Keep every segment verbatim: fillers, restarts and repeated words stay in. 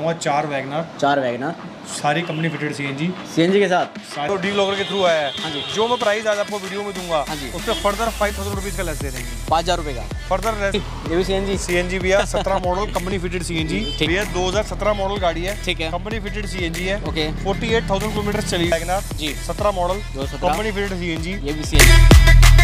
दिखाऊंगा चार वैगनर चार वैगनर सारी कंपनी फिटेड सीएनजी सीएनजी के साथ तो डी ब्लॉगर के थ्रू आया है। हाँ जी। जो मैं प्राइस आज आपको वीडियो में दूंगा हाँ जी। उस पर फर्दर फाइव थाउजेंड रुपीज का लेस दे देंगे। पाँच हजार रुपए का फर्दर लेस। ये भी सीएनजी सीएनजी भी है सत्रह मॉडल कंपनी फिटेड सीएनजी ठीक। ये दो हज़ार सत्रह मॉडल गाड़ी है। ठीक है। कंपनी फिटेड सीएनजी है। ओके। अड़तालीस हज़ार किलोमीटर चली वैगनर जी। सत्रह मॉडल दो सत्रह कंपनी फिटेड सीएनजी ये भी सीएनजी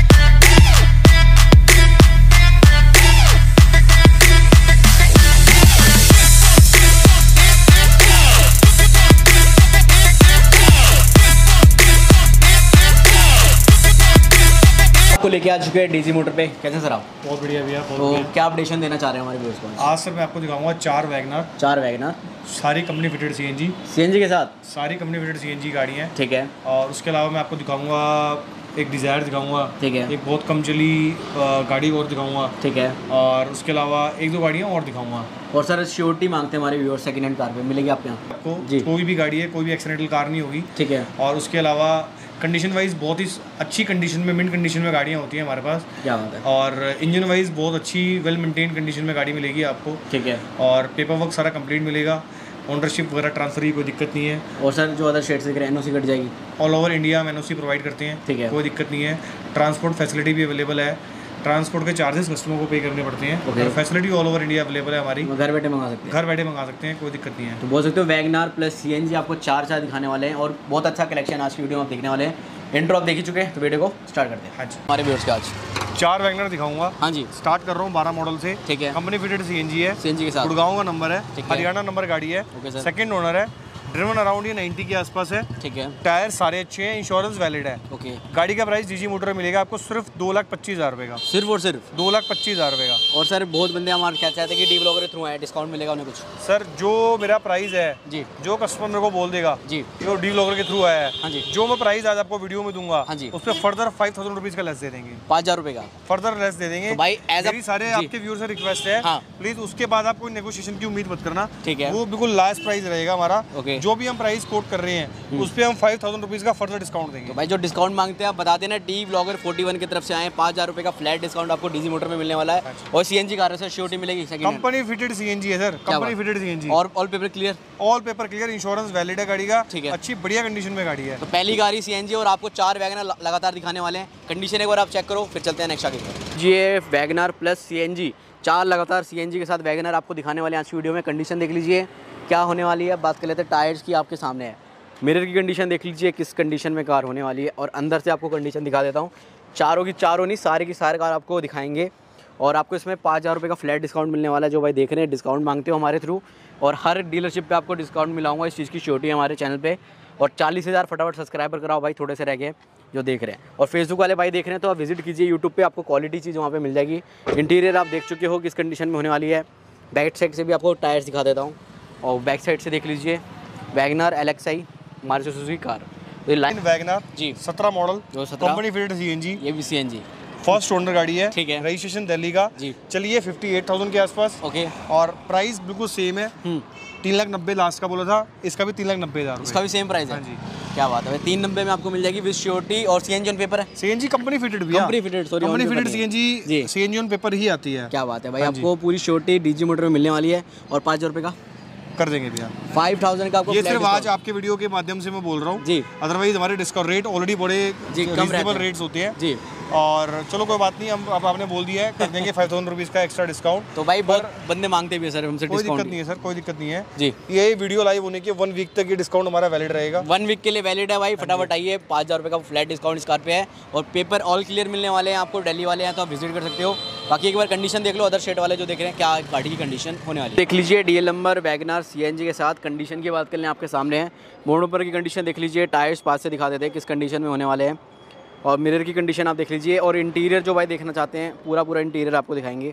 को लेके आ चुके हैं डीजी मोटर पे। कैसे सर आप? बहुत बढ़िया भैया। तो क्या अपडेशन देना चाह रहे हैं हमारे व्यूअर्स को? आज सर मैं आपको दिखाऊंगा चार वैगनर चार वैगनर सारी कंपनी फिटेड सीएनजी सीएनजी के साथ सारी कंपनी फिटेड सीएनजी गाड़ी है। ठीक है। और उसके अलावा मैं आपको दिखाऊंगा एक डिज़ायर दिखाऊंगा। ठीक है। एक बहुत कम चली गाड़ी और दिखाऊंगा। ठीक है। और उसके अलावा एक दो गाड़ियाँ और दिखाऊंगा। और सर श्योरिटी मांगते हैं हमारे व्यूअर्स सेकंड हैंड कार पे, मिलेगी आपके यहाँ? आपको जी। कोई भी गाड़ी है, कोई भी एक्सीडेंटल कार नहीं होगी। ठीक है। और उसके अलावा कंडीशन वाइज बहुत ही अच्छी कंडीशन में, मिंट कंडीशन में गाड़ियाँ होती हैं हमारे पास। क्या बात है। और इंजन वाइज बहुत अच्छी वेल मेंटेन कंडीशन में गाड़ी मिलेगी आपको। ठीक है। और पेपर वर्क सारा कंप्लीट मिलेगा। ओनरशिप वगैरह ट्रांसफर की कोई दिक्कत नहीं है। और सर जो अदर स्टेट से एन ओ सी कट जाएगी? ऑल ओवर इंडिया में एन ओ सी प्रोवाइड करते हैं। ठीक है। कोई दिक्कत नहीं है। ट्रांसपोर्ट फैसिलिटी भी अवेलेबल है। ट्रांसपोर्ट के चार्जेस कस्टमर को पे करने पड़ते हैं। Okay. और facility all over India available है हमारी। घर बैठे मंगा सकते हैं? घर बैठे मंगा सकते हैं, कोई दिक्कत नहीं है। तो बोल सकते हो वैगनर प्लस सीएनजी आपको चार चार दिखाने वाले हैं और बहुत अच्छा कलेक्शन आज की वीडियो में आप देखने वाले हैं। इंट्रो आप देख ही चुके हैं तो वीडियो को स्टार्ट करते हैं। हाँ जी। हमारे व्यूअर्स के आज चार वैगनर दिखाऊंगा। हाँ जी। स्टार्ट कर रहा हूँ बारह मॉडल से। ठीक है। कंपनी फिटेड सीएनजी है। सीएनजी के साथ गुड़गांव का नंबर है। ठीक है। हरियाणा नंबर गाड़ी है। Okay sir. सेकंड ओनर है। ड्रिवन अराउंड ये नब्बे के आसपास है। ठीक है। टायर सारे अच्छे हैं। इंश्योरेंस वैलिड है। ओके। गाड़ी का प्राइस डीजी मोटर मिलेगा आपको सिर्फ दो लाख पच्चीस हज़ार रुपये का। सिर्फ और सिर्फ दो लाख पच्चीस हज़ार रुपये का। और सर बहुत बंदे हमारे क्या चाहते हैं कि डी ब्लॉगर के थ्रू आए, डिस्काउंट मिलेगा उन्हें कुछ? सर जो मेरा प्राइस है जी, जो कस्टमर मेरे को बोल देगा जी, जो डी ब्लॉगर के थ्रू आया है, हाँ जी, जो मैं प्राइस आज आपको वीडियो में दूंगा, हाँ जी, उस पर फर्दर फाइव थाउजेंड रुपीज का लेस दे देंगे। पाँच हजार रुपए का फर्दर लेस दे देंगे। तो भाई एज मेरी सारे आपके व्यूअर से रिक्वेस्ट है, हाँ, प्लीज उसके बाद आप कोई नेगोशिएशन की उम्मीद मत करना। ठीक है। वो बिल्कुल लास्ट प्राइस रहेगा हमारा। ओके। जो भी हम प्राइस कोट कर रहे हैं उस पर हम फाइव थाउजेंड रुपीज का फर्दर डिस्काउंट देंगे। तो भाई जो डिस्काउंट मांगते हैं आप बता देना। डी ब्लॉगर इकतालीस की तरफ से आए, पाँच हजार रुपए का फ्लैट डिस्काउंट आपको डीजी मोटर में मिलने वाला है। और सीएनजी कार से श्योरिटी मिलेगी second hand. Company fitted CNG है सर। कंपनी फिटेड सीएनजी और all paper clear? All paper clear. Insurance valid है गाड़ी का। ठीक है। अच्छी बढ़िया कंडीशन में गाड़ी है। तो पहली गाड़ी सीएनजी और आपको चार वैगनर लगातार दिखाने वाले हैं। कंडीशन एक बार आप चेक करो फिर चलते हैं नेक्स्ट आगे। जी ये वैगनर प्लस सीएनजी चार लगातार सीएनजी के साथ वैगनर आपको दिखाने वाले हैं आज की वीडियो में। कंडीशन देख लीजिए क्या होने वाली है। बात कर लेते हैं टायर्स की, आपके सामने है। मिरर की कंडीशन देख लीजिए किस कंडीशन में कार होने वाली है। और अंदर से आपको कंडीशन दिखा देता हूँ। चारों की चारों नहीं, सारे की सारे कार आपको दिखाएंगे। और आपको इसमें पाँच हज़ार रुपये का फ्लैट डिस्काउंट मिलने वाला है। जो भाई देख रहे हैं डिस्काउंट मांगते हो हमारे थ्रू, और हर डीलरशिप पे आपको डिस्काउंट मिलाऊंगा। इस चीज़ की श्योरिटी है हमारे चैनल पे। और चालीस हज़ार फटाफट सब्सक्राइबर कराओ भाई, थोड़े से रह गए जो देख रहे हैं। और फेसबुक वाले भाई देख रहे हैं तो आप विजिट कीजिए यूट्यूब पे, आपको क्वालिटी चीज़ वहाँ पे मिल जाएगी। इंटीरियर आप देख चुके हो किस कंडीशन में होने वाली है। बैक साइड से भी आपको टायर्स दिखा देता हूँ। और बैक साइड से देख लीजिए Wagon R L X I Maruti Suzuki car. तो लाइन वैगनर जी सत्रह मॉडल जो सत्रह कंपनी फिटेड सीएनजी, ये भी सीएनजी फर्स्ट ओनर गाड़ी है। ठीक है। रजिस्ट्रेशन दिल्ली का जी। चलिए फिफ्टी एट थाउजेंड के आसपास। ओके। और प्राइस बिल्कुल सेम है। तीन लाख नब्बे लास्ट का बोला था, इसका भी तीन लाख नब्बे हज़ार। इसका भी सेम प्राइस है? हाँ जी। क्या बात है। तीन नब्बे में आपको मिल जाएगी विद श्योरिटी। और सीएनजी ऑन पेपर है? सीएनजी कंपनी फिटेड भी company fitted sorry company fitted CNG CNG on paper ही आती है। क्या बात है भाई। आपको पूरी श्योरिटी डीजी मोटर में मिलने वाली है। और पाँच हज़ार रुपये का कर देंगे भैया। फाइव थाउजेंड का आपको ये सिर्फ आज आपके वीडियो के माध्यम से मैं बोल रहा हूँ जी। अदरवाइज हमारे डिस्काउंट रेट ऑलरेडी बड़े रीजनेबल रेट्स होते हैं जी। और चलो कोई बात नहीं, हम अब आपने बोल दिया है कर देंगे फाइव थाउजेंड रुपीज़ का एक्स्ट्रा डिस्काउंट। तो भाई बहुत बंदे मांगते भी है सर हमसे कोई डिस्काउंट। दिक्कत नहीं है सर, कोई दिक्कत नहीं है जी। ये वीडियो लाइव होने के वन वीक तक ये डिस्काउंट हमारा वैलिड रहेगा। वन वीक के लिए वैलिड है भाई। फटाफट आइए, पाँच हज़ार रुपये का फ्लैट डिस्काउंट इस कार पे है। और पेपर ऑल क्लियर मिलने वाले हैं आपको। दिल्ली वाले हैं तो आप विजिट कर सकते हो। बाकी एक बार कंडीशन देख लो अदर स्टेट वाले जो देख रहे हैं क्या गाड़ी की कंडीशन होने वाली है। देख लीजिए डीएल नंबर वैगनर सीएनजी के साथ। कंडीशन की बात कर लें आपके सामने है। मोड़ पर की कंडीशन देख लीजिए। टायर्स पास से दिखा देते हैं किस कंडीशन में होने वाले हैं। और मिरर की कंडीशन आप देख लीजिए। और इंटीरियर जो भाई देखना चाहते हैं पूरा पूरा इंटीरियर आपको दिखाएंगे।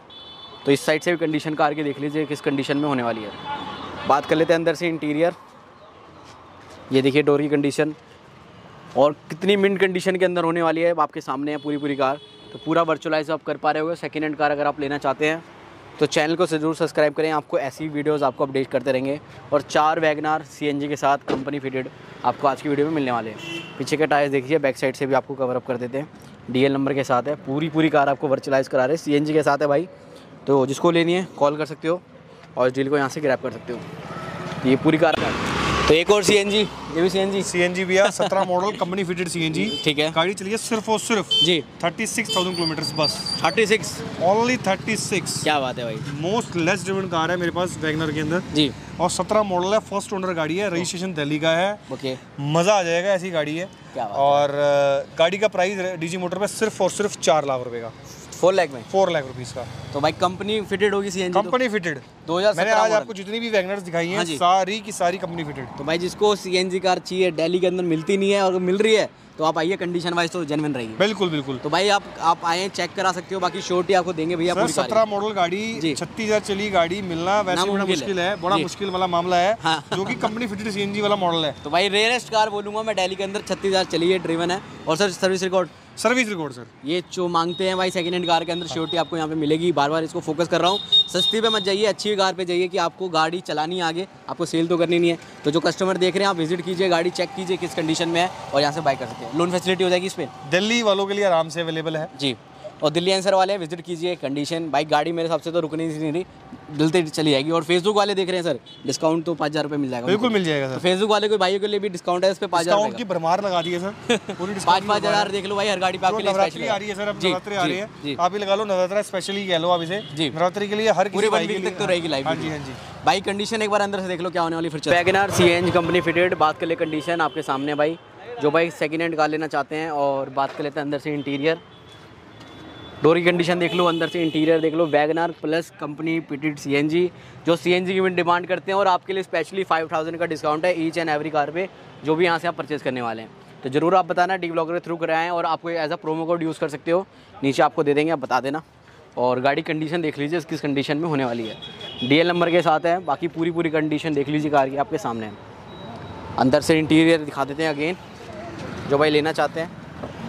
तो इस साइड से भी कंडीशन कार की देख लीजिए किस कंडीशन में होने वाली है। बात कर लेते हैं अंदर से इंटीरियर। ये देखिए डोर की कंडीशन और कितनी मिंट कंडीशन के अंदर होने वाली है आपके सामने है पूरी पूरी कार। तो पूरा वर्चुअलाइज आप कर पा रहे होगे। सेकेंड हैंड कार अगर आप लेना चाहते हैं तो चैनल को ज़रूर सब्सक्राइब करें। आपको ऐसी वीडियोस आपको अपडेट करते रहेंगे। और चार वैगनर सीएनजी के साथ कंपनी फिटेड आपको आज की वीडियो में मिलने वाले हैं। पीछे के टायर्स देखिए, बैक साइड से भी आपको कवर अप कर देते हैं। डीएल नंबर के साथ है। पूरी पूरी कार आपको वर्चुअलाइज करा रहे हैं। सीएनजी के साथ है भाई। तो जिसको लेनी है कॉल कर सकते हो और इस डील को यहाँ से ग्रैब कर सकते हो। ये पूरी कार। तो एक और सीएनजी, ये भी सीएनजी सीएनजी भी है, सत्रह मॉडल कंपनी फिटेड सीएनजी। ठीक है। गाड़ी चली है सिर्फ और सिर्फ जी छत्तीस हज़ार किलोमीटर बस। छत्तीस ओनली छत्तीस। क्या बात है भाई, मोस्ट लेस ड्रिवन कार है मेरे पास वैगनर के अंदर जी। और सत्रह मॉडल है, फर्स्ट ओनर गाड़ी है, रजिस्ट्रेशन दिल्ली का है। ओके, मज़ा आ जाएगा, ऐसी गाड़ी है। क्या बात और अ, गाड़ी का प्राइस डीजी मोटर पे सिर्फ और सिर्फ चार लाख रुपए का, फोर लाख में। फोर लाख रुपीस का। तो भाई कंपनी फिटेड होगी सीएनजी, कंपनी फिटेड। दो हज़ार मैंने आज आपको जितनी भी वैगनर्स दिखाई हैं, हाँ जी। सारी की सारी कंपनी फिटेड। तो भाई जिसको सीएनजी कार चाहिए, दिल्ली के अंदर मिलती नहीं है और मिल रही है, तो आप आइए, कंडीशन वाइज तो जेन्युइन रहेगी। बिल्कुल बिल्कुल। तो भाई आप आप आए, चेक करा सकते हो, बाकी श्योरिटी आपको देंगे भैया पूरी कार सत्रह मॉडल गाड़ी, जी। छत्तीस हजार चली गाड़ी मिलना वैसे बड़ा नामुमकिन मुश्किल है। है, बड़ा जी। मुश्किल वाला मामला है। हाँ। जो कि कंपनी फिटेड सीएनजी वाला मॉडल है। तो भाई रेयरेस्ट कार बोलूंगा मैं दिल्ली के अंदर, छत्तीस हज़ार चली है, ड्रिवन है। और sir service record, service record sir, ये जो मांगते हैं भाई सेकंड हैंड कार के अंदर, श्योरिटी आपको यहाँ पे मिलेगी। बार बार इसको फोकस कर रहा हूँ, सस्ती पे मत जाइए, अच्छी कार पे जाइए कि आपको गाड़ी चलानी है, आगे आपको सेल तो करनी नहीं है। तो जो कस्टमर देख रहे हैं, आप विजिट कीजिए, गाड़ी चेक कीजिए किस कंडीशन में है, और यहाँ से बाय कर सकते हैं। लोन फैसिलिटी हो जाएगी इस पर, दिल्ली वालों के लिए आराम से अवेलेबल है जी। और दिल्ली आंसर वाले विजिट कीजिए, कंडीशन बाइक गाड़ी मेरे हिसाब से तो रुकनी नहीं रही, दिलते चली जाएगी। और फेसबुक वाले देख रहे हैं सर, डिस्काउंट तो पाँच हज़ार रुपये मिल जाएगा। बिल्कुल मिल जाएगा तो सर। फेसबुक वाले कोई भाइयों के लिए भी डिस्काउंट है, इस पे पाँच हज़ार डिस्काउंट की भरमार लगा दी है सर, पूरी पाँच पाँच हज़ार देख लो भाई, हर गाड़ी पे आपके लिए नवरात्रि आ रही है सर, अब नवरात्रि आ रही है, जी। आप ही लगा लो, नवरात्रि स्पेशली कह लो आप इसे, जी। नवरात्रि के लिए हर पूरे किसी वन वीक तक तो रहेगी लाइफ। हाँ जी हाँ जी। बाइक कंडीशन एक बार अंदर से देख लो क्या होने वाली, फिर वैगनर सीएनजी कंपनी फिटेड। बात कर ले कंडीशन आपके सामने भाई, जो भाई सेकंड हैंड कार लेना चाहते हैं। और बात कर लेते हैं अंदर से इंटीरियर, डोर की कंडीशन देख लो, अंदर से इंटीरियर देख लो। Wagon R plus company fitted CNG, जो सीएनजी की भी डिमांड करते हैं, और आपके लिए स्पेशली फाइव थाउजेंड का डिस्काउंट है ईच एंड एवरी कार पे, जो भी यहाँ से आप परचेज करने वाले हैं। तो जरूर आप बताना, डी ब्लॉगर के थ्रू कराएं, और आपको as a promo code use कर सकते हो, नीचे आपको दे देंगे, आप बता देना। और गाड़ी कंडीशन देख लीजिए किस कंडीशन में होने वाली है, डीएल नंबर के साथ है। बाकी पूरी पूरी कंडीशन देख लीजिए कार की आपके सामने है। अंदर से इंटीरियर दिखा देते हैं अगेन, जो भाई लेना चाहते हैं।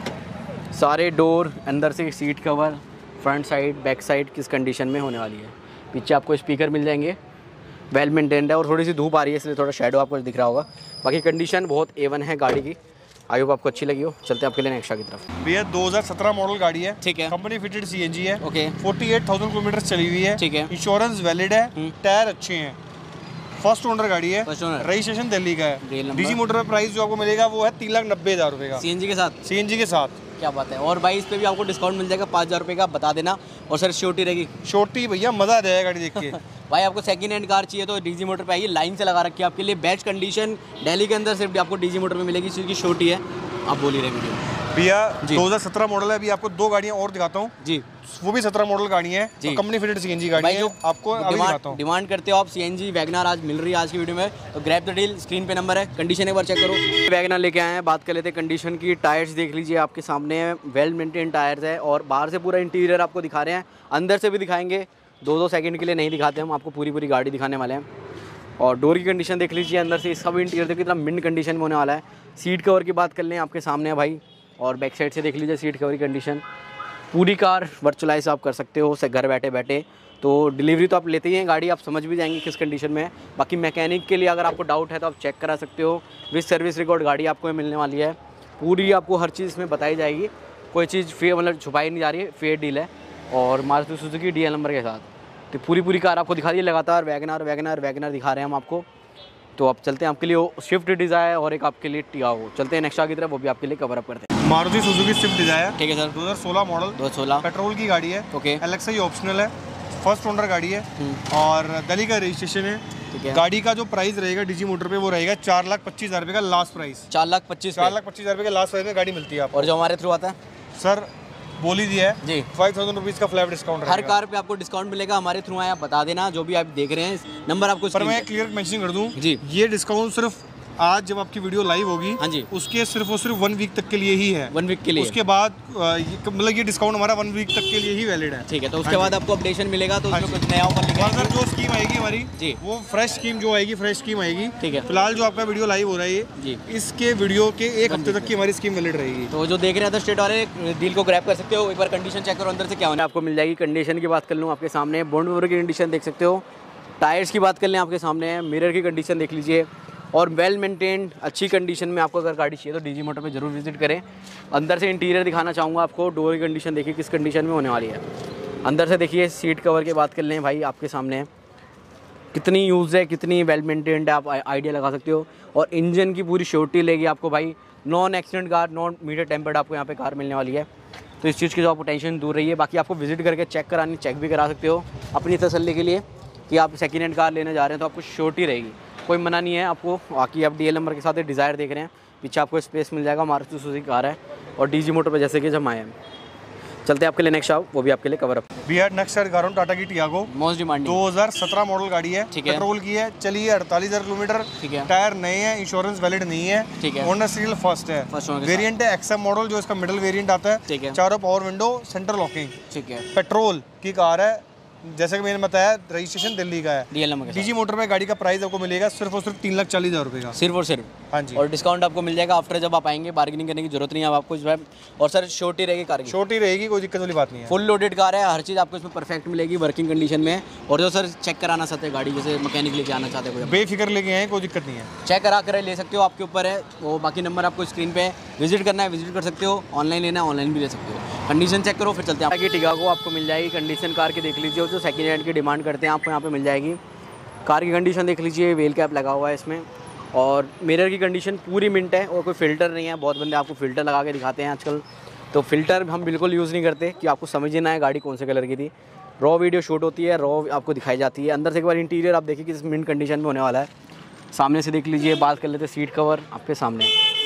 सारे डोर, अंदर से seat cover, front side back side किस कंडीशन में होने वाली है। पीछे आपको स्पीकर मिल जाएंगे, वेल मेंटेन्ड है। और थोड़ी सी धूप आ रही है इसलिए थोड़ा शेडो आपको दिख रहा होगा। बाकी कंडीशन बहुत ए वन है गाड़ी की, आई होप आपको अच्छी लगी हो। चलते हैं आपके लिए नेक्स्ट की तरफ। भैया दो हज़ार सत्रह मॉडल गाड़ी है, ठीक है। कंपनी फिटेड सीएनजी है, ओके, अड़तालीस हज़ार किलोमीटर चली हुई है, ठीक है। इंश्योरेंस वैलिड है, टायर अच्छे हैं, फर्स्ट ओनर गाड़ी है, फर्स्ट ओनर, रजिस्ट्रेशन दिल्ली का डीएल है। नंबर। डीजी मोटर पे प्राइस जो आपको मिलेगा वो है तीन लाख नब्बे हज़ार रुपये का, सीएनजी के साथ, सीएनजी के साथ। क्या बात है। और भाई इस पे भी आपको डिस्काउंट मिल जाएगा पाँच हज़ार रुपये का, बता देना। और सर श्योरिटी रहेगी, छोटी भैया मज़ा आ जाएगा गाड़ी देख के। भाई आपको सेकंड हैंड कार चाहिए तो डीजी मोटर पे आइए, लाइन से लगा रखी है आपके लिए। बेस्ट कंडीशन दिल्ली के अंदर सिर्फ आपको डीजी मोटर में मिलेगी, क्योंकि श्योरिटी है। आप बोल ही रहे वीडियो भैया दो हज़ार सत्रह मॉडल है। अभी आपको दो गाड़ियाँ और दिखाता हूँ जी, वो भी सत्रह मॉडल गाड़ी है, तो कंपनी फिटेड सीएनजी गाड़ी भाई है। जो आपको अभी दिखाता हूँ। डिमांड करते हो आप सीएनजी वैगनर, आज मिल रही है आज की वीडियो में, तो ग्रैब द डील। स्क्रीन पे नंबर है, कंडीशन एक बार चेक करो। वैगनर लेके आए हैं, बात कर लेते हैं कंडीशन की। टायर्स देख लीजिए आपके सामने, वेल मेंटेन टायर्स है। और बाहर से पूरा इंटीरियर आपको दिखा रहे हैं, अंदर से भी दिखाएंगे। दो दो सेकंड के लिए नहीं दिखाते हम, आपको पूरी पूरी गाड़ी दिखाने वाले हैं। और डोर की कंडीशन देख लीजिए, अंदर से इसका भी इंटीरियर देखिए कितना मिंट कंडीशन में होने वाला है। सीट कवर की बात कर लें, आपके सामने है भाई। और बैक साइड से देख लीजिए सीट कवर की कंडीशन। पूरी कार वर्चुअलाइज आप कर सकते हो से घर बैठे बैठे। तो डिलीवरी तो आप लेते ही हैं, गाड़ी आप समझ भी जाएंगे किस कंडीशन में है। बाकी मैकेनिक के लिए अगर आपको डाउट है तो आप चेक करा सकते हो। विद सर्विस रिकॉर्ड गाड़ी आपको मिलने वाली है, पूरी आपको हर चीज़ इसमें बताई जाएगी, कोई चीज़ फेयर मतलब छुपाई नहीं जा रही है, फेयर डील है। और मारुति सुजुकी डीएल नंबर के साथ तो पूरी पूरी कार आपको दिखा दी लगातार। वैगनर वैगनर वैगनर दिखा रहे हैं हम आपको। तो अब चलते हैं आपके लिए स्विफ्ट डिज़ायर और एक आपके लिए टियागो। चलते हैं नेक्स्ट की तरफ, वो भी आपके लिए कवर अप करते हैं। मारुति सुजुकी स्विफ्ट डिज़ायर, ठीक है सर, दो हज़ार सोलह मॉडल, दो हज़ार सोलह पेट्रोल की गाड़ी है। ओके, एलेक्सा ऑप्शनल है, फर्स्ट ओनर गाड़ी है और दिल्ली का रजिस्ट्रेशन है। ठीक है। गाड़ी का जो प्राइस रहेगा डीजी मोटर पे वो रहेगा चार लाख पच्चीस हज़ार रुपये का लास्ट प्राइस। चार लाख पच्चीस चार लाख पच्चीस हज़ार रुपये का लास्ट प्राइस में गाड़ी मिलती है आपको। और जो हमारे थ्रू आता है सर बोल ही दिया है जी, फाइव थाउजेंड रुपीज़ का फ्लैट डिस्काउंट हर कार पे आपको डिस्काउंट मिलेगा। हमारे थ्रू आए आप बता देना, जो भी आप देख रहे हैं नंबर आपको पर मैं क्लियर मेंशन कर दूं जी, ये डिस्काउंट सिर्फ आज जब आपकी वीडियो लाइव होगी, हाँ जी, उसके सिर्फ और सिर्फ वन वीक तक के लिए ही है। वन वीक के लिए, उसके बाद मतलब ये डिस्काउंट हमारा वन वीक तक के लिए ही वैलिड है। ठीक है। तो उसके बाद आपको अपडेशन मिलेगा, तो उसमें कुछ नया ऑफर लिखा सर जो स्कीम आएगी हमारी जी, वो फ्रेश स्कीम जो आएगी, फ्रेश स्कीम आएगी। ठीक है। फिलहाल जो आपका वीडियो लाइव हो रहा है जी, इसके वीडियो के एक हफ्ते तक की हमारी स्कीम वैलिड रहेगी। तो जो देख रहे हैं अदर स्टेट वाले डील को ग्रैब कर सकते हो। एक बार कंडीशन चेक करो अंदर से क्या होना है, आपको मिल जाएगी। कंडीशन की बात कर लूँ आपके सामने, बोनट वगैरह की कंडीशन देख सकते हो। टायर्स की बात कर लें आपके सामने है, मिरर की कंडीशन देख लीजिए। और वेल मेंटेन्ड अच्छी कंडीशन में आपको अगर गाड़ी चाहिए तो डीजी मोटर पे जरूर विजिट करें। अंदर से इंटीरियर दिखाना चाहूँगा आपको। डोर की कंडीशन देखिए किस कंडीशन में होने वाली है। अंदर से देखिए, सीट कवर की बात कर लें भाई, आपके सामने है। कितनी यूज़ है, कितनी वेल मेंटेन्ड है, आप आइडिया लगा सकते हो। और इंजन की पूरी श्योरिटी लेगी आपको भाई, non accident car, non meter tampered आपको यहाँ पे कार मिलने वाली है। तो इस चीज़ की जो आपको टेंशन दूर रही है। बाकी आपको विजिट करके चेक करानी, चेक भी करा सकते हो अपनी तसल्ली के लिए कि आप सेकेंड हैंड कार लेने जा रहे हैं तो आपको श्योरिटी रहेगी, कोई मना नहीं है आपको। बाकी आप डी एल नंबर के साथ डिज़ायर देख रहे हैं, पीछे आपको स्पेस मिल जाएगा, मारुति सुजुकी कार है और डीजी मोटर पर जैसे कि जब आए हैं। चलते हैं आपके लिए नेक्स्ट आओ, वो भी आपके लिए cover up. We are next दिखा रहा हूँ टाटा की टियागो, मोस्ट डिमांडिंग दो हज़ार सत्रह मॉडल गाड़ी है, ठीक है। पेट्रोल की है, चली है अड़तालीस हज़ार किलोमीटर, ठीक है। टायर नए हैं, इंश्योरेंस वैलिड नहीं है, ठीक है। ओनर सीरियल फर्स्ट है, फर्स्ट ओनर के वेरिएंट है एक्सएम मॉडल जो इसका मिडिल वेरिएंट आता है, ठीक है। चारों पावर विंडो, सेंटर लॉकिंग, ठीक है। पेट्रोल की कार है, जैसे कि मैंने बताया रजिस्ट्रेशन दिल्ली का है। डी एल नंबर के डीजी मोटर में गाड़ी का प्राइस आपको मिलेगा सिर्फ और सिर्फ तीन लाख चालीस हज़ार रुपये का, साथ सिर्फ और सिर्फ। हाँ जी। और डिस्काउंट आपको मिल जाएगा आफ्टर जब आप आएंगे, बार्गेनिंग करने की जरूरत नहीं है अब आपको इस बार। और सर श्योरिटी रहेगी कार की, छोटी रहेगी, कोई दिक्कत वाली बात नहीं है। फुल लोडेड कार है, हर चीज़ आपको इसमें परफेक्ट मिलेगी, वर्किंग कंडीशन में। और जो सर चेक कराना चाहते हैं गाड़ी, जैसे मैकेनिक लेके आना चाहते हैं, बेफिक्र लेके आए, कोई दिक्कत नहीं है, चेक करा कर ले सकते हो, आपके ऊपर है वो। बाकी नंबर आपको स्क्रीन पे, विजिट करना है विजिट कर सकते हो, ऑनलाइन लेना है ऑनलाइन भी ले सकते हो। कंडीशन चेक करो फिर चलते हैं। टियागो आपको मिल जाएगी, कंडीशन कार की देख लीजिए, जो सेकेंड हैंड की डिमांड करते हैं आपको यहाँ पे मिल जाएगी। कार की कंडीशन देख लीजिए, व्हील कैप लगा हुआ है इसमें, और मिरर की कंडीशन पूरी मिंट है, और कोई फ़िल्टर नहीं है। बहुत बंदे आपको फ़िल्टर लगा के दिखाते हैं आजकल, तो फ़िल्टर हम बिल्कुल यूज़ नहीं करते कि आपको समझ ही ना है गाड़ी कौन से कलर की थी। रॉ वीडियो शूट होती है, रॉ आपको दिखाई जाती है। अंदर से एक बार इंटीरियर आप देखिए किस मिंट कंडीशन में होने वाला है। सामने से देख लीजिए, बात कर लेते सीट कवर आपके सामने,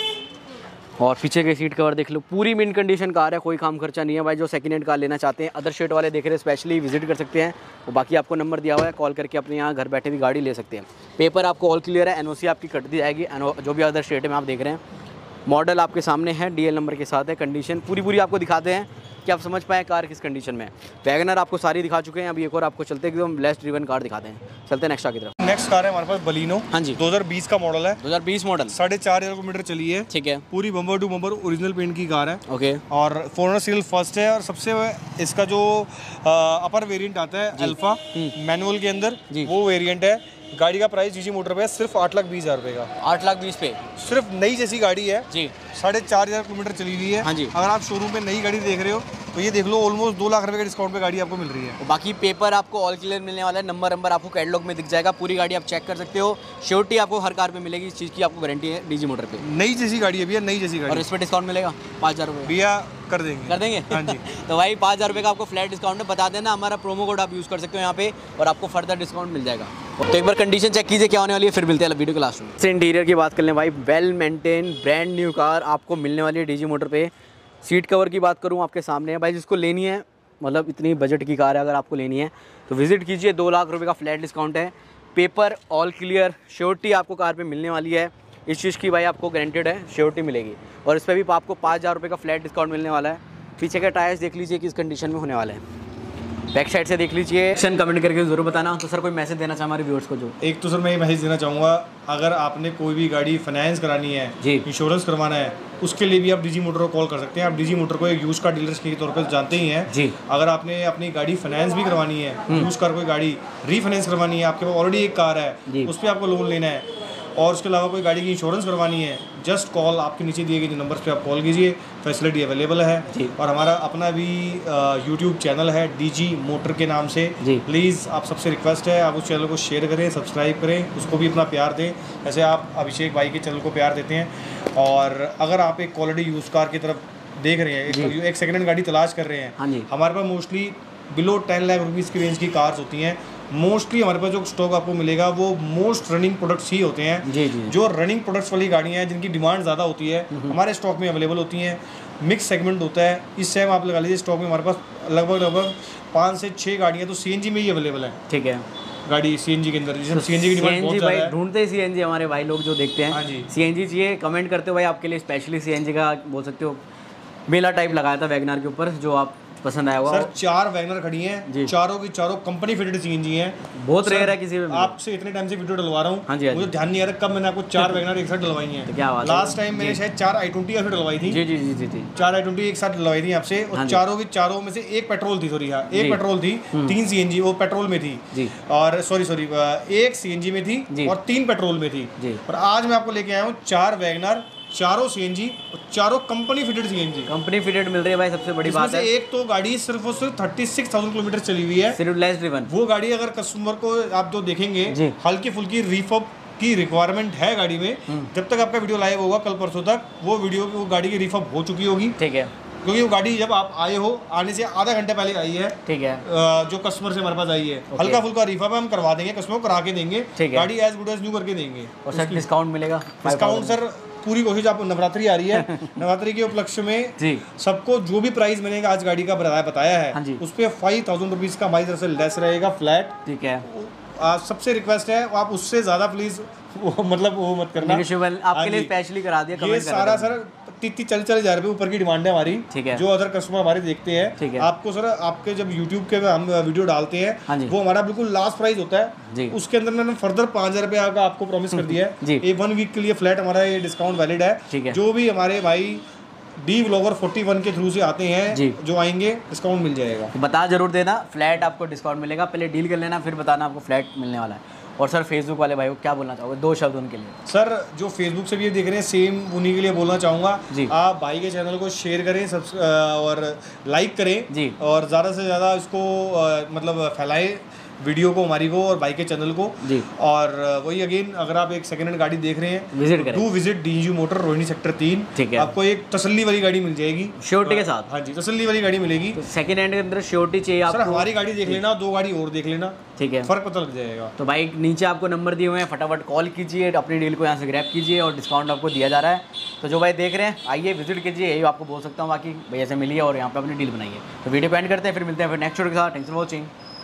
और पीछे के सीट कवर देख लो, पूरी मिंट कंडीशन कार है, कोई काम खर्चा नहीं है भाई। जो सेकंड हैंड कार लेना चाहते हैं, अदर स्टेट वाले देख रहे हैं, स्पेशली विजिट कर सकते हैं। और बाकी आपको नंबर दिया हुआ है, कॉल करके अपने यहाँ घर बैठे भी गाड़ी ले सकते हैं। पेपर आपको ऑल क्लियर है, एनओसी आपकी कट दी जाएगी, जो भी अदर स्टेट में आप देख रहे हैं। मॉडल आपके सामने है, डीएल नंबर के साथ है, कंडीशन पूरी पूरी आपको दिखाते हैं कि आप समझ पाएँ कार किस कंडीशन में। वैगनर आपको सारी दिखा चुके हैं, अभी एक और आपको चलते एकदम लेस ड्रिवन कार दिखाते हैं। चलते हैं नेक्स्ट की तरफ। नेक्स्ट कार है हमारे पास बलिनो, हाँ जी, दो हज़ार बीस का मॉडल है, दो हज़ार बीस मॉडल, साढ़े चार हज़ार किलोमीटर चली है, ठीक है। पूरी bumper to bumper original paint की कार है, ओके। और फोर सीरियल फर्स्ट है। और सबसे इसका जो अपर वेरिएंट आता है अल्फा मैनुअल के अंदर, वो वेरिएंट है। गाड़ी का प्राइस डीजी मोटर पे सिर्फ आठ लाख बीस हज़ार रुपये का, आठ लाख बीस पे, सिर्फ नई जैसी गाड़ी है जी, साढ़े चार हज़ार किलोमीटर चली हुई है। हाँ जी। अगर आप शोरूम पे नई गाड़ी देख रहे हो तो ये देख लो, ऑलमोस्ट दो लाख रुपए के डिस्काउंट पे गाड़ी आपको मिल रही है। बाकी पेपर आपको ऑल क्लियर मिलने वाला है, नंबर नंबर आपको कैटलॉग में दिख जाएगा, पूरी गाड़ी आप चेक कर सकते हो। श्योरिटी आपको हर कार पे मिलेगी, इस चीज़ की आपको गारंटी है डीजी मोटर पे। नई जैसी गाड़ी है भैया, नई जैसी गाड़ी। और इस पर डिस्काउंट मिलेगा पाँच हज़ार रुपये भैया कर देंगे, कर देंगे हाँ जी। तो भाई पाँच हज़ार रुपये का आपको फ्लैट डिस्काउंट है, बता देना हमारा प्रोमो कोड आप यूज़ कर सकते हो यहाँ पे, और आपको फर्दर डिस्काउंट मिल जाएगा। तो एक बार कंडीशन चेक कीजिए क्या होने वाली है, फिर मिलते हैं वीडियो के लास्ट में। से इंटीरियर की बात कर लें भाई, well maintain brand new car आपको मिलने वाली है डीजी मोटर पे। सीट कवर की बात करूँ आपके सामने है भाई, जिसको लेनी है, मतलब इतनी बजट की कार है अगर आपको लेनी है तो विजिट कीजिए। दो लाख रुपए का फ्लैट डिस्काउंट है, पेपर ऑल क्लियर, श्योरिटी आपको कार पे मिलने वाली है। इस चीज़ की भाई आपको गारंटेड है, श्योरिटी मिलेगी। और इस पर भी आपको पाँच हज़ार रुपये का फ्लैट डिस्काउंट मिलने वाला है। पीछे के टायर्स देख लीजिए किस कंडीशन में होने वाले हैं, बैक साइड से देख लीजिए। सेक्शन कमेंट करके ज़रूर बताना। तो सर कोई मैसेज देना चाहे हमारे व्यूअर्स को? जो एक तो सर मैं ये मैसेज देना चाहूँगा, अगर आपने कोई भी गाड़ी फाइनेंस करानी है जी, इंश्योरेंस करवाना है, उसके लिए भी आप डीजी मोटर को कॉल कर सकते हैं। आप डीजी मोटर को एक यूज कार डीलर के तौर पर जानते ही हैं जी। अगर आपने अपनी गाड़ी फाइनेंस भी करवानी है, यूज कार कोई गाड़ी रीफाइनेंस करवानी है, आपके पास ऑलरेडी एक कार है उस पर आपको लोन लेना है, और उसके अलावा कोई गाड़ी की इंश्योरेंस करवानी है, जस्ट कॉल, आपके नीचे दिए गए नंबर पे आप कॉल कीजिए, फैसिलिटी अवेलेबल है जी। और हमारा अपना भी यूट्यूब चैनल है डीजी मोटर के नाम से, प्लीज़ आप सबसे रिक्वेस्ट है आप उस चैनल को शेयर करें, सब्सक्राइब करें, उसको भी अपना प्यार दें, जैसे आप अभिषेक भाई के चैनल को प्यार देते हैं। और अगर आप एक क्वालिटी यूज कार की तरफ देख रहे हैं, एक, एक सेकेंड हैंड गाड़ी तलाश कर रहे हैं, हमारे पास mostly below ten lakh rupees की रेंज की कार्स होती हैं। मोस्टली हमारे पास जो स्टॉक आपको मिलेगा वो मोस्ट रनिंग प्रोडक्ट्स ही होते हैं जी जी। जो रनिंग प्रोडक्ट्स वाली गाड़ियाँ हैं जिनकी डिमांड ज़्यादा होती है, हमारे स्टॉक में अवेलेबल होती हैं। मिक्स सेगमेंट होता है, इस टाइम आप लगा लीजिए स्टॉक में हमारे पास लगभग लगभग पाँच से छः गाड़ियाँ तो सीएनजी में ही अवेलेबल है। ठीक है, गाड़ी सीएनजी के अंदर, जिसमें सीएनजी की डिमांड बहुत ज़्यादा है। ढूंढते हैं सीएनजी हमारे भाई लोग जो देखते हैं, हाँ जी सीएनजी चाहिए, कमेंट करते हो भाई, आपके लिए स्पेशली सीएनजी का बोल सकते हो मेला टाइप लगाया था वैगनर के ऊपर, जो आप पसंद आया हुआ। सर चार वैगनर खड़ी हैं, चारों की चारों कंपनी फिटेड सीएनजी हैं, बहुत रेयर है किसी में। आपसे इतने टाइम से वीडियो डलवा रहा हूँ, हाँ जी, मुझे ध्यान नहीं आ रहा कब मैंने आपको चार वैगनर एक साथ डलवाई हैं। तो क्या बात, लास्ट टाइम मैंने शायद चार आई ट्वेंटी आपसे डलवाई थी जी जी जी जी चार आई ट्वेंटी एक साथ डलवाई थी आपसे, और चारों की चारों में से एक पेट्रोल थी, सॉरी हाँ एक पेट्रोल थी, तीन सीएनजी वो पेट्रोल में थी, और सॉरी सॉरी एक सीएनजी में थी और तीन पेट्रोल में थी। और आज मैं आपको लेके आया हूँ चार वैगनर चारों सीएनजी और चारों company fitted CNG. Company fitted मिल रही है भाई, सबसे बड़ी बात है। एक तो गाड़ी सिर्फ और सिर्फ थर्टी सिक्स थाउजेंड किलोमीटर चली हुई है, सिर्फ लेस ड्रिवन। वो गाड़ी अगर कस्टमर को आप जो देखेंगे हल्की फुल्की रिफअप की रिक्वायरमेंट है गाड़ी में, जब तक आपका वीडियो लाइव होगा कल परसों तक वो वीडियो वो गाड़ी की रिफअप हो चुकी होगी। ठीक है, क्योंकि वो गाड़ी जब आप आए हो, आने से आधा घंटे पहले आई है। ठीक है, जो कस्टमर से हमारे पास आई है, हल्का फुल्का रिफअप हम करवा देंगे, कस्टमर को करा के देंगे, गाड़ी एज गुड एज न्यू करके देंगे। और सर डिस्काउंट मिलेगा? डिस्काउंट सर पूरी कोशिश, आप नवरात्रि आ रही है, नवरात्रि के उपलक्ष्य में सबको जो भी प्राइस मिलेगा आज गाड़ी का बताया बताया है उस पर फाइव थाउजेंड रुपीज का हमारी तरफ से लेस रहेगा फ्लैट। ठीक है, आ, सबसे रिक्वेस्ट है आप उससे ज्यादा प्लीज वो मतलब वो मत करना, आपके लिए स्पेशली करा दिया। ये सारा सर तीस चल चल हजार रुपए ऊपर की डिमांड है हमारी। ठीक है, जो अदर कस्टमर हमारे देखते हैं। ठीक है, आपको सर आपके जब यूट्यूब के हम वीडियो डालते हैं वो हमारा बिल्कुल लास्ट प्राइस होता है, उसके अंदर मैंने फर्दर पाँच हजार रुपये का आपको प्रॉमिस कर दिया है। ये वन वीक के लिए फ्लैट हमारा ये डिस्काउंट वैलिड है। जो भी हमारे भाई डी व्लॉगर फोर्टी वन के थ्रू से आते हैं जो आएंगे डिस्काउंट मिल जाएगा। बता जरूर देना, फ्लैट आपको डिस्काउंट मिलेगा, पहले डील कर लेना फिर बताना आपको फ्लैट मिलने वाला है। और सर फेसबुक वाले भाई को क्या बोलना चाहोगे, दो शब्द उनके लिए? सर जो फेसबुक से भी देख रहे हैं सेम उन्हीं के लिए बोलना चाहूँगा, आप भाई के चैनल को शेयर करें सब और लाइक करें जी, और ज़्यादा से ज़्यादा इसको मतलब फैलाएं वीडियो को हमारी को और बाइक के चैनल को जी। और वही अगेन अगर आप एक सेकंड हैंड गाड़ी देख रहे हैं विजिट करें, do visit DG motor Rohini sector तीन। ठीक है, आपको एक तसल्ली वाली गाड़ी मिल जाएगी श्योरिटी के साथ। हाँ जी, तसल्ली वाली गाड़ी मिलेगी। तो सेकंड हैंड के अंदर श्योरिटी चाहिए आपको, सर हमारी गाड़ी देख लेना, दो गाड़ी और देख लेना, ठीक है, फर्क पता लग जाएगा। तो भाई नीचे आपको नंबर दिए हुए हैं, फटाफट कॉल कीजिए, अपनी डील को यहाँ से ग्रैब कीजिए और डिस्काउंट आपको दिया जा रहा है। तो जो भाई देख रहे हैं आइए विजिट कीजिए, यही आपको बोल सकता हूँ। बाकी भैया से मिलिए और यहाँ पे अपनी डील बनाइए। तो वीडियो को एंड करते हैं, फिर मिलते हैं फिर नेक्स्ट वीडियो के साथ। Thanks for watching.